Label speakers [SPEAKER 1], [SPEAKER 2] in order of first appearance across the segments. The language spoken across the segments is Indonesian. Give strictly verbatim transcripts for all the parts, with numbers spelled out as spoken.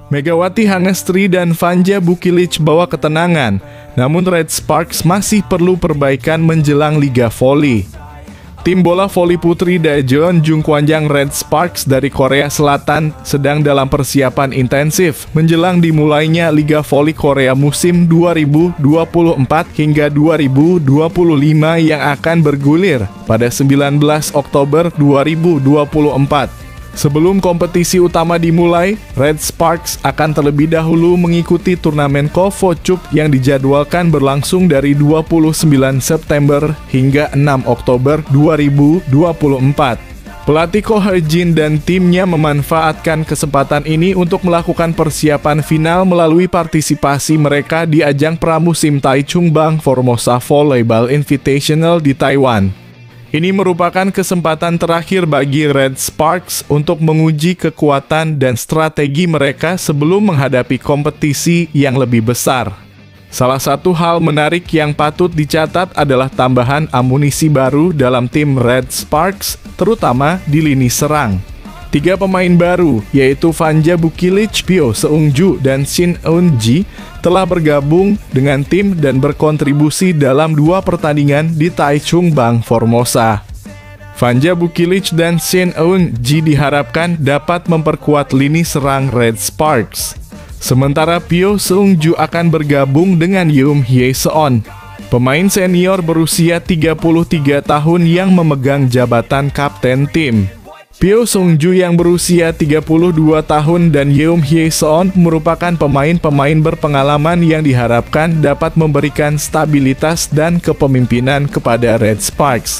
[SPEAKER 1] Megawati Hangestri dan Vanja Bukilic bawa ketenangan, namun Red Sparks masih perlu perbaikan menjelang Liga Voli. Tim bola voli putri Daejeon Jungkwanjang Red Sparks dari Korea Selatan sedang dalam persiapan intensif menjelang dimulainya Liga Voli Korea musim dua ribu dua puluh empat hingga dua ribu dua puluh lima yang akan bergulir pada sembilan belas Oktober dua ribu dua puluh empat. Sebelum kompetisi utama dimulai, Red Sparks akan terlebih dahulu mengikuti turnamen KOFO Cup yang dijadwalkan berlangsung dari dua puluh sembilan September hingga enam Oktober dua ribu dua puluh empat. Pelatih Ko Hye-jin dan timnya memanfaatkan kesempatan ini untuk melakukan persiapan final melalui partisipasi mereka di ajang pramusim Taichung Formosa Volleyball Invitational di Taiwan. Ini merupakan kesempatan terakhir bagi Red Sparks untuk menguji kekuatan dan strategi mereka sebelum menghadapi kompetisi yang lebih besar. Salah satu hal menarik yang patut dicatat adalah tambahan amunisi baru dalam tim Red Sparks, terutama di lini serang. Tiga pemain baru, yaitu Vanja Bukilic, Pyo Seung-ju, dan Shin Eun-ji, telah bergabung dengan tim dan berkontribusi dalam dua pertandingan di Taichung Formosa. Vanja Bukilic dan Shin Eun-ji diharapkan dapat memperkuat lini serang Red Sparks. Sementara Pyo Seung-ju akan bergabung dengan Yoon Hye-seon, pemain senior berusia tiga puluh tiga tahun yang memegang jabatan kapten tim. Pyo Seung-ju yang berusia tiga puluh dua tahun dan Yoon Hye-seon merupakan pemain-pemain berpengalaman yang diharapkan dapat memberikan stabilitas dan kepemimpinan kepada Red Sparks.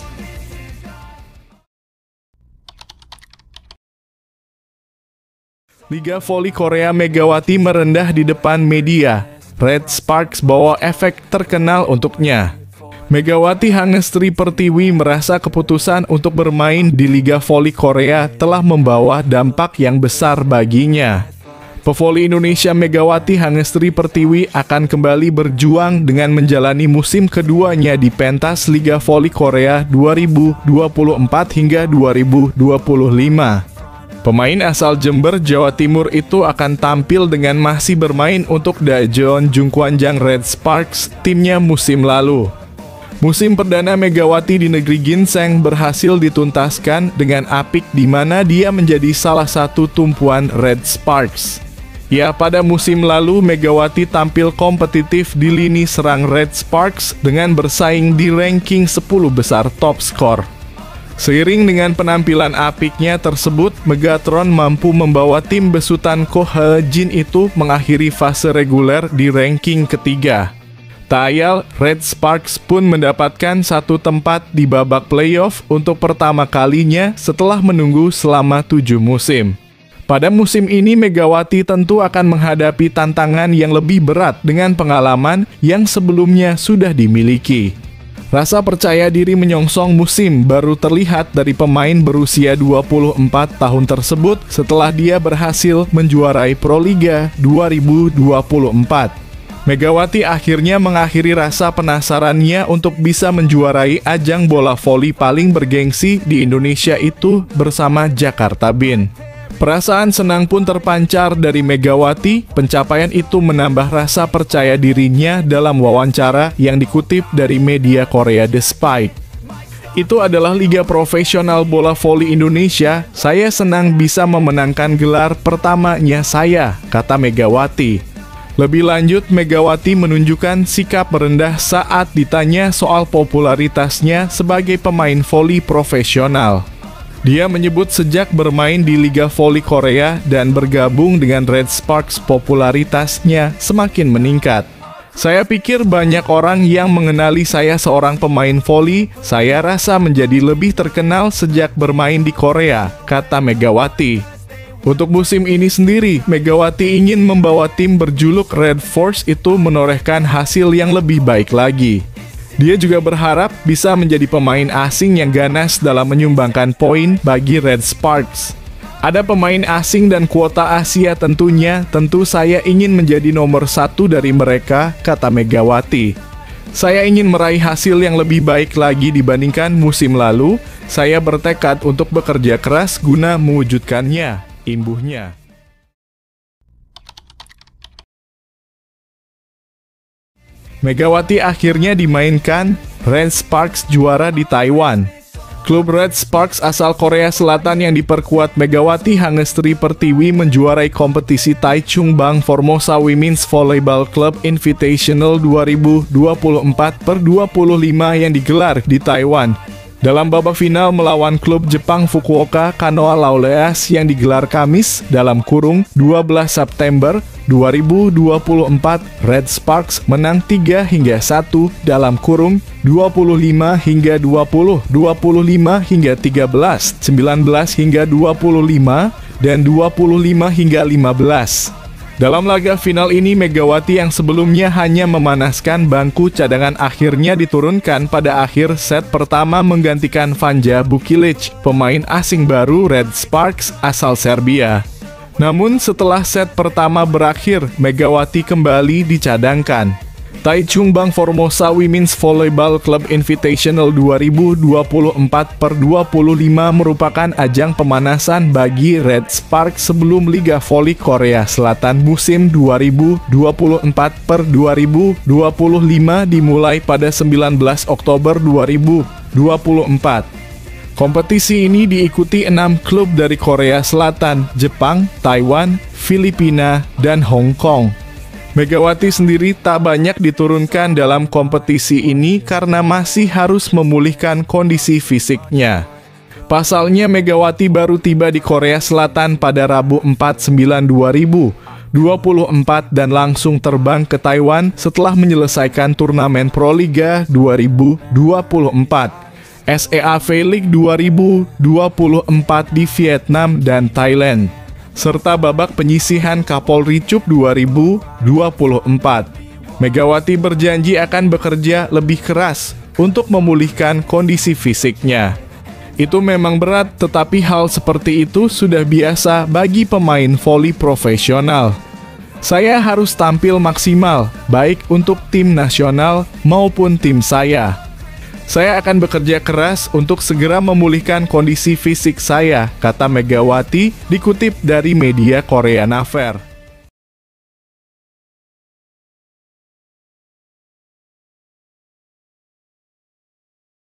[SPEAKER 1] Liga Voli Korea Megawati merendah di depan media. Red Sparks bawa efek terkenal untuknya. Megawati Hangestri Pertiwi merasa keputusan untuk bermain di Liga Voli Korea telah membawa dampak yang besar baginya. Pevoli Indonesia Megawati Hangestri Pertiwi akan kembali berjuang dengan menjalani musim keduanya di pentas Liga Voli Korea dua ribu dua puluh empat hingga dua ribu dua puluh lima. Pemain asal Jember, Jawa Timur itu akan tampil dengan masih bermain untuk Daejeon Jungkwanjang Red Sparks, timnya musim lalu. Musim perdana Megawati di negeri ginseng berhasil dituntaskan dengan apik di mana dia menjadi salah satu tumpuan Red Sparks. Ya, pada musim lalu Megawati tampil kompetitif di lini serang Red Sparks dengan bersaing di ranking sepuluh besar top skor. Seiring dengan penampilan apiknya tersebut, Megatron mampu membawa tim besutan Ko Hye-jin itu mengakhiri fase reguler di ranking ketiga. Tak ayal, Red Sparks pun mendapatkan satu tempat di babak playoff untuk pertama kalinya setelah menunggu selama tujuh musim. Pada musim ini, Megawati tentu akan menghadapi tantangan yang lebih berat dengan pengalaman yang sebelumnya sudah dimiliki. Rasa percaya diri menyongsong musim baru terlihat dari pemain berusia dua puluh empat tahun tersebut setelah dia berhasil menjuarai Proliga dua ribu dua puluh empat. Megawati akhirnya mengakhiri rasa penasarannya untuk bisa menjuarai ajang bola voli paling bergengsi di Indonesia itu bersama Jakarta Bin. Perasaan senang pun terpancar dari Megawati. Pencapaian itu menambah rasa percaya dirinya dalam wawancara yang dikutip dari media Korea The Spike. Itu adalah liga profesional bola voli Indonesia. Saya senang bisa memenangkan gelar pertamanya saya, kata Megawati. Lebih lanjut, Megawati menunjukkan sikap merendah saat ditanya soal popularitasnya sebagai pemain voli profesional. Dia menyebut sejak bermain di Liga Voli Korea dan bergabung dengan Red Sparks, popularitasnya semakin meningkat. Saya pikir banyak orang yang mengenali saya seorang pemain voli. Saya rasa menjadi lebih terkenal sejak bermain di Korea, kata Megawati. Untuk musim ini sendiri, Megawati ingin membawa tim berjuluk Red Force itu menorehkan hasil yang lebih baik lagi. Dia juga berharap bisa menjadi pemain asing yang ganas dalam menyumbangkan poin bagi Red Sparks. Ada pemain asing dan kuota Asia tentunya, tentu saya ingin menjadi nomor satu dari mereka, kata Megawati. Saya ingin meraih hasil yang lebih baik lagi dibandingkan musim lalu. Saya bertekad untuk bekerja keras guna mewujudkannya, imbuhnya. Megawati akhirnya dimainkan. Red Sparks juara di Taiwan. Klub Red Sparks asal Korea Selatan yang diperkuat Megawati Hangestri Pertiwi menjuarai kompetisi Taichung Bang Formosa Women's Volleyball Club Invitational dua ribu dua puluh empat per dua puluh lima yang digelar di Taiwan. Dalam babak final melawan klub Jepang Fukuoka Kanoa Laureas yang digelar Kamis dalam kurung dua belas September dua ribu dua puluh empat, Red Sparks menang tiga hingga satu dalam kurung dua puluh lima hingga dua puluh, dua puluh lima hingga tiga belas, sembilan belas hingga dua puluh lima, dan dua puluh lima hingga lima belas. Dalam laga final ini, Megawati yang sebelumnya hanya memanaskan bangku cadangan akhirnya diturunkan pada akhir set pertama menggantikan Vanja Bukilic, pemain asing baru Red Sparks asal Serbia. Namun setelah set pertama berakhir, Megawati kembali dicadangkan. Taichung Bang Formosa Women's Volleyball Club Invitational dua ribu dua puluh empat per dua puluh lima merupakan ajang pemanasan bagi Red Sparks sebelum Liga Voli Korea Selatan musim dua ribu dua puluh empat per dua ribu dua puluh lima dimulai pada sembilan belas Oktober dua ribu dua puluh empat. Kompetisi ini diikuti enam klub dari Korea Selatan, Jepang, Taiwan, Filipina, dan Hong Kong. Megawati sendiri tak banyak diturunkan dalam kompetisi ini karena masih harus memulihkan kondisi fisiknya. Pasalnya Megawati baru tiba di Korea Selatan pada Rabu empat sembilan dua ribu dua puluh empat dan langsung terbang ke Taiwan setelah menyelesaikan turnamen Proliga dua ribu dua puluh empat, S E A V-League dua ribu dua puluh empat di Vietnam dan Thailand, serta babak penyisihan Kapolri Cup dua ribu dua puluh empat. Megawati berjanji akan bekerja lebih keras untuk memulihkan kondisi fisiknya. Itu memang berat, tetapi hal seperti itu sudah biasa bagi pemain voli profesional. Saya harus tampil maksimal, baik untuk tim nasional maupun tim saya. Saya akan bekerja keras untuk segera memulihkan kondisi fisik saya, kata Megawati, dikutip dari media Korean Affair.